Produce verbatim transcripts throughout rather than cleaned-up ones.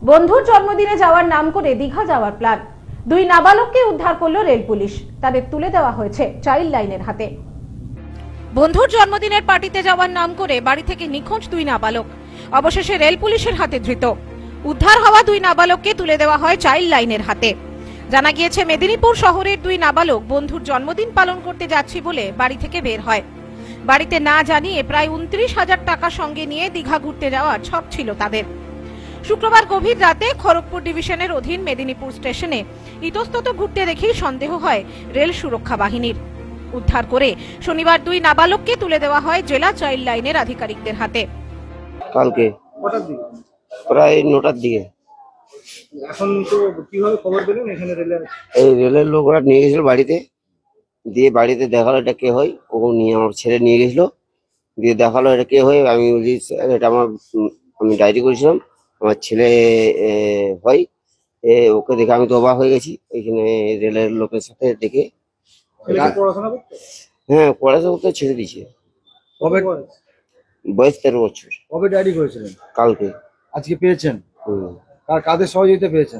বন্ধুর জন্মদিনে যাওয়ার নাম করে দীঘা যাওয়ার প্ল্যান। দুই নাবালককে উদ্ধার করল রেল পুলিশ, তাদের তুলে দেওয়া হয়েছে চাইল্ড লাইনের হাতে। বন্ধুর জন্মদিনের পার্টিতে যাওয়ার নাম করে বাড়ি থেকে নিখোঁজ দুই নাবালক, অবশেষে রেল পুলিশের হাতে ধৃত। উদ্ধার হওয়া দুই নাবালককে তুলে দেওয়া হয় চাইল্ড লাইনের হাতে। জানা গিয়েছে, মেদিনীপুর শহরের দুই নাবালক বন্ধুর জন্মদিন পালন করতে যাচ্ছি বলে বাড়ি থেকে বের হয়। বাড়িতে না জানিয়ে প্রায় উনত্রিশ হাজার টাকা সঙ্গে নিয়ে দীঘা ঘুরতে যাওয়ার ছক ছিল তাদের। শুক্রবার গভীর রাতে খড়গপুর ডিভিশনের অধীন মেদিনীপুর স্টেশনে ইতস্তত ঘুরতে দেখেই সন্দেহ হয় রেল সুরক্ষা বাহিনীর। উদ্ধার করে শনিবার দুই নাবালককে তুলে দেওয়া হয় জেলা চাইল্ড লাইনের আধিকারিকদের হাতে। কালকে প্রায় নটার দিকে। এখন তো কিভাবে খবর পেলেন? এখানে রেলের এই রেলের লোকরা নিয়ে গেছিল বাড়িতে, দিয়ে বাড়িতে দেখালো এটা কে হয়। ও নিয়ে আমার ছেলে নিয়ে গেছিল, দিয়ে দেখালো এটা কে হয়। আমি বলি এটা আমার, আমি ডায়েরি করেছিলাম, আমার ছেলে হয়। ওকে দেখে আমি তো অবাক হয়ে গেছি। ওইখানে রেলের লোকের সাথে দেখে পড়াশোনা করতে হ্যাঁ পড়াশোনা করতে ছেড়ে দিয়েছে। কবে? বয়স তেরো বছর। কবে ডায়েরি করেছিলেন? কালকে। আজকে পেয়েছেন? হম। আর কাদের সহযোগিতা পেয়েছেন?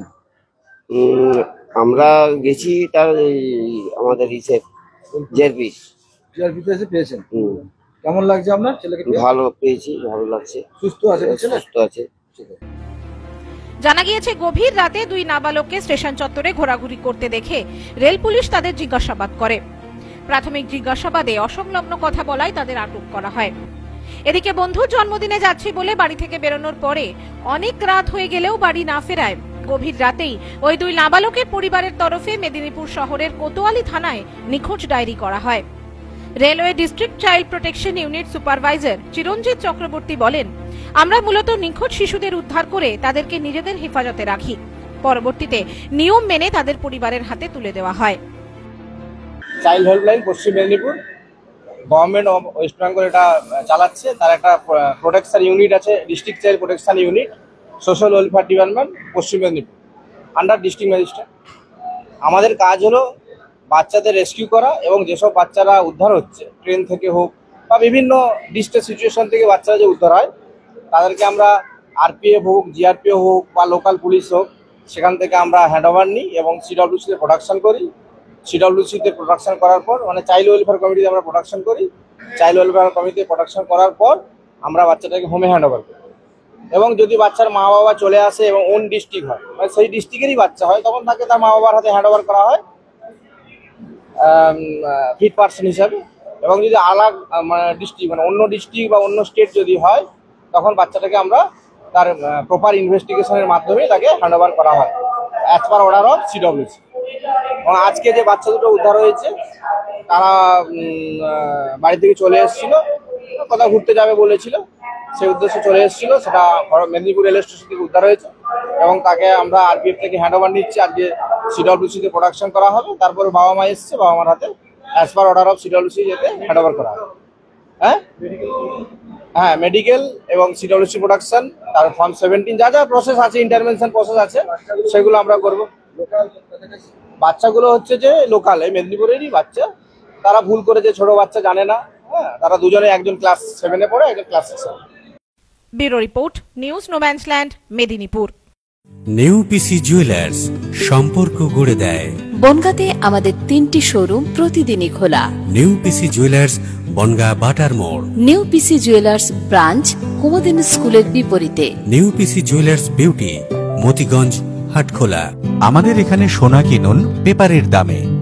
আমরা গেছি তার আমাদের হিসেব জেরপি জিআরপিতে এসে পেয়েছেন। কেমন লাগছে আপনার ছেলেকে? ভালো পেয়েছি, ভালো লাগছে। সুস্থ আছে? সুস্থ আছে। জানা গিয়েছে, গভীর রাতে দুই নাবালককে স্টেশন চত্বরে ঘোরাঘুরি করতে দেখে রেল পুলিশ তাদের জিজ্ঞাসাবাদ করে। প্রাথমিক জিজ্ঞাসাবাদে অসংলগ্ন কথা বলায় তাদের আটক করা হয়। এদিকে বন্ধুর জন্মদিনে যাচ্ছি বলে বাড়ি থেকে বেরোনোর পরে অনেক রাত হয়ে গেলেও বাড়ি না ফেরায় গভীর রাতেই ওই দুই নাবালকের পরিবারের তরফে মেদিনীপুর শহরের কোতোয়ালি থানায় নিখোঁজ ডায়েরি করা হয়। Railway district child protection unit supervisor Chiranjit Chakraborty বলেন, আমরা মূলত নিখোঁজ শিশুদের উদ্ধার করে তাদেরকে নিজেদের হেফাজতে রাখি। পরবর্তীতে নিয়ম মেনে তাদের পরিবারের হাতে তুলে দেওয়া হয়। Child helpline Paschim Medinipur government of West Bengal এটা চালাচ্ছে। তার একটা প্রোটেকশন ইউনিট আছে, district child protection unit, social welfare department, Paschim Medinipur, under district magistrate. আমাদের কাজ হলো বাচ্চাদের রেস্কিউ করা, এবং যেসব বাচ্চারা উদ্ধার হচ্ছে ট্রেন থেকে হোক বা বিভিন্ন ডিস্ট্রেস সিচুয়েশন থেকে বাচ্চারা যে উদ্ধার হয়, তাদেরকে আমরা আরপিএফ হোক, জিআরপিএফ হোক বা লোকাল পুলিশ হোক, সেখান থেকে আমরা হ্যান্ড ওভার নিই এবং সিডব্লিউসিতে প্রোডাকশন করি। সিডব্লিউসিতে প্রোডাকশন করার পর, মানে চাইল্ড ওয়েলফেয়ার কমিটিতে আমরা প্রোডাকশন করি। চাইল্ড ওয়েলফেয়ার কমিটিতে প্রোডাকশন করার পর আমরা বাচ্চাটাকে হোমে হ্যান্ড ওভার করি। এবং যদি বাচ্চার মা বাবা চলে আসে এবং ওন ডিস্ট্রিক্ট হয়, মানে সেই ডিস্ট্রিক্টেরই বাচ্চা হয়, তখন তাকে তার মা বাবার হাতে হ্যান্ড ওভার করা হয় ফিট পার্সন হিসাবে। এবং যদি আলাদা মানে ডিস্ট্রিক্ট, মানে অন্য ডিস্ট্রিক্ট বা অন্য স্টেট যদি হয়, তখন বাচ্চাটাকে আমরা তার প্রপার ইনভেস্টিগেশনের মাধ্যমে তাকে হ্যান্ড ওভার করা হয় as per order of CWC. এবং আজকে যে বাচ্চা দুটো উদ্ধার হয়েছে, তারা বাড়ি থেকে চলে এসেছিল, কোথাও ঘুরতে যাবে বলেছিল, সেই উদ্দেশ্যে চলে এসেছিল। সেটা মেদিনীপুর রেল স্টেশন থেকে উদ্ধার হয়েছে এবং তাকে আমরা আরপিএফ থেকে হ্যান্ড ওভার নিচ্ছি। আজকে সিডব্লিউসিতে প্রোডাকশন করা হবে। তারপরে বাবা মা এসছে, বাবা মার হাতে as per order of CWC যেতে হ্যান্ড ওভার করা হবে। হ্যাঁ হ্যাঁ মেডিকেল এবং সিডব্লিউসি প্রোডাকশন, তার ফর্ম সেভেন্টিন, যা যা প্রসেস আছে, ইন্টারভেনশন প্রসেস আছে, সেগুলো আমরা করব। বাচ্চাগুলো হচ্ছে যে লোকাল, এই মেদিনীপুরেরই বাচ্চা। তারা ভুল করেছে, ছোট বাচ্চা, জানে না। হ্যাঁ, তারা দুজনে, একজন ক্লাস সেভেনে পড়ে, একজন ক্লাস সিক্সে। Bureau report, news no man's land, Medinipur. New PC jewellers, সম্পর্ক গড়ে দেয়। বনগাঁতে আমাদের তিনটি শোরুম প্রতিদিনই খোলা। নিউ পিসি জুয়েলার্স, বনগাঁ বাটার মোড়। New PC jewellers branch, Kumudini স্কুলের বিপরীতে। New PC jewellers beauty, Motiganj, Hatkhola. আমাদের এখানে সোনা কিনুন পেপারের দামে।